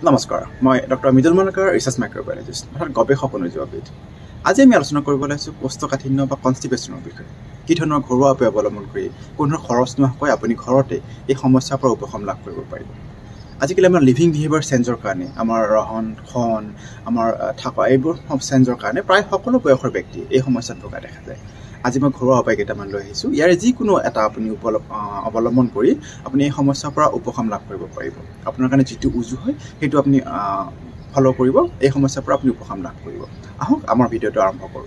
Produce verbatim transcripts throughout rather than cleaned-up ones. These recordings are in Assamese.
নমস্কাৰ মই doctor Midul Malakar research microbiologist অৰ্থাৎ গৱেষক অনুজীৱবিদ আজি আমি আলোচনা কৰিব লৈছোঁ কোষ্ঠকাঠিন্য বা কনষ্টিপেশ্যনৰ বিষয়ে কি ধৰণৰ ঘৰুৱা উপায় অৱলম্বন কৰি কোনো খৰচ নোহোৱাকৈ আপুনি ঘৰতে এই সমস্যাৰ পৰা উপশম লাভ কৰিব পাৰিব আজিকালি আমাৰ লিভিং বিহেভিয়াৰ চেঞ্জৰ কাৰণে আমাৰ ৰহন খন আমাৰ থকা এইবোৰ চেঞ্জৰ কাৰণে প্ৰায় সকলো বয়সৰ ব্যক্তি এই সমস্যাত ভোগা দেখা যায় আজি মই ঘৰুৱা উপায় কেইটামান লৈ আহিছোঁ ইয়াৰে যিকোনো এটা আপুনি অৱলম্বন কৰি আপুনি এই সমস্যাৰ পৰা উপশম লাভ কৰিব পাৰিব আপোনাৰ কাৰণে যিটো উজু হয় সেইটো আপুনি ফলো কৰিব এই সমস্যাৰ পৰা আপুনি উপশম লাভ কৰিব আহক আমাৰ ভিডিঅ'টো আৰম্ভ কৰোঁ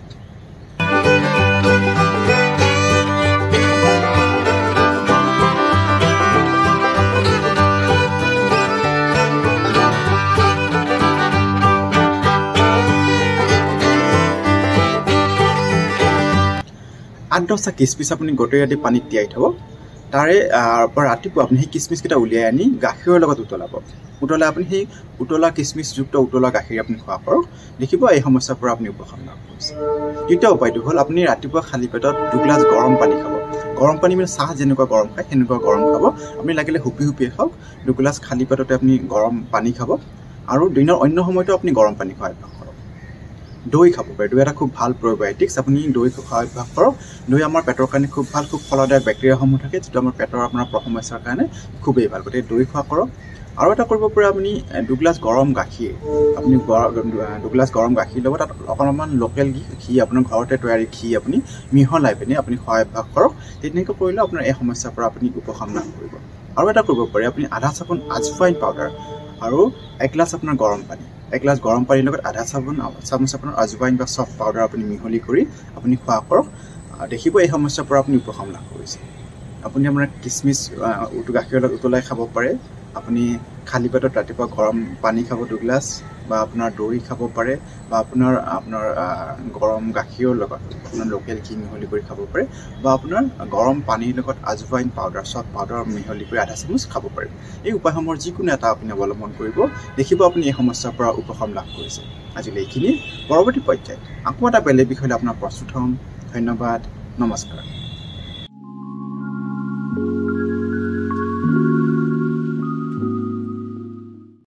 আঠ দহটা কিচমিচ আপুনি গোটেই ৰাতি পানীত তিয়াই থ'ব তাৰে পৰা ৰাতিপুৱা আপুনি সেই কিচমিচকেইটা উলিয়াই আনি গাখীৰৰ লগত উতলাব উতলাই আপুনি সেই উতলা কিচমিচযুক্ত উতলা গাখীৰ আপুনি খোৱা কৰক দেখিব এই সমস্যাৰ পৰা আপুনি উপশম লাভ কৰিছে দ্বিতীয় উপায়টো হ'ল আপুনি ৰাতিপুৱা খালী পেটত দুগিলাচ গৰম পানী খাব গৰম পানী মানে চাহ যেনেকুৱা গৰম খায় সেনেকুৱা গৰম খাব আপুনি লাগিলে হুপি হুপিয়ে খাওক দুগিলাচ খালী পেটতে আপুনি গৰম পানী খাব আৰু দিনৰ অন্য সময়তো আপুনি গৰম পানী খোৱা অভ্যাস কৰক দৈ খাব পাৰে দৈ এটা খুব ভাল প্ৰ'বায়'টিক্স আপুনি দৈ খোৱা অভ্যাস কৰক দৈ আমাৰ পেটৰ কাৰণে খুব ভাল খুব ফলদায়ক বেক্টেৰিয়াসমূহ থাকে যিটো আমাৰ পেটৰ আপোনাৰ সমস্যাৰ কাৰণে খুবেই ভাল গতিকে দৈ খোৱা কৰক আৰু এটা কৰিব পাৰে আপুনি দুগিলাচ গৰম গাখীৰ আপুনি দুগিলাচ গৰম গাখীৰ ল'ব তাত অকণমান লোকেল ঘি আপোনাৰ ঘৰতে তৈয়াৰী ঘি আপুনি মিহলাই পিনে আপুনি খোৱা অভ্যাস কৰক তেনেকৈ কৰিলে আপোনাৰ এই সমস্যাৰ পৰা আপুনি উপশম লাভ কৰিব আৰু এটা কৰিব পাৰে আপুনি আধা চাবোন আজৱাইন পাউডাৰ আৰু এগিলাচ আপোনাৰ গৰম পানী এগিলাচ গৰম পানীৰ লগত আধা চাবোন চামুচ আপোনাৰ আজৱাইন বা চফ পাউডাৰ আপুনি মিহলি কৰি আপুনি খোৱা কৰক দেখিব এই সমস্যাৰ পৰা আপুনি উপশম লাভ কৰিছে আপুনি আপোনাৰ কিচমিচ গাখীৰৰ লগত উতলাই খাব পাৰে আপুনি খালী পেটত ৰাতিপুৱা গৰম পানী খাব দুগিলাচ বা আপোনাৰ দৈ খাব পাৰে বা আপোনাৰ আপোনাৰ গৰম গাখীৰৰ লগত আপোনাৰ লোকেল ঘি মিহলি কৰি খাব পাৰে বা আপোনাৰ গৰম পানীৰ লগত আজৱাইন পাউডাৰ চফ পাউডাৰ মিহলি কৰি আধা চামুচ খাব পাৰে এই উপায়সমূহৰ যিকোনো এটা আপুনি অৱলম্বন কৰিব দেখিব আপুনি এই সমস্যাৰ পৰা উপশম লাভ কৰিছে আজিলৈ এইখিনি পৰৱৰ্তী পৰ্যায়ত আকৌ এটা বেলেগ বিষয়লৈ আপোনাৰ প্ৰস্তুত হ'ম ধন্যবাদ নমস্কাৰ